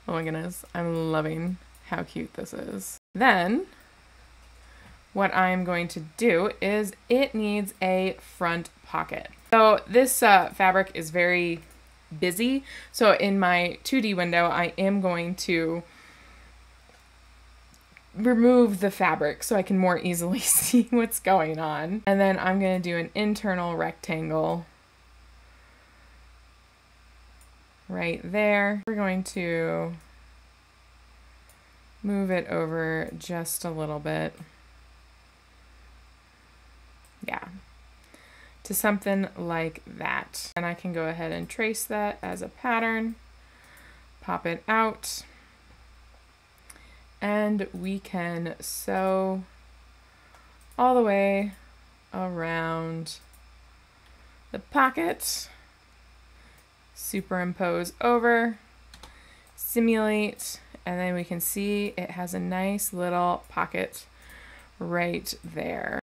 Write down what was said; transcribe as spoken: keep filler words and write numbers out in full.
Oh my goodness, I'm loving how cute this is. Then what I'm going to do is it needs a front pocket. So this uh, fabric is very busy. So in my two D window, I am going to remove the fabric so I can more easily see what's going on. And then I'm going to do an internal rectangle right there. We're going to move it over just a little bit. Yeah, to something like that. And I can go ahead and trace that as a pattern, pop it out, and we can sew all the way around the pocket, superimpose over, simulate, and then we can see it has a nice little pocket right there.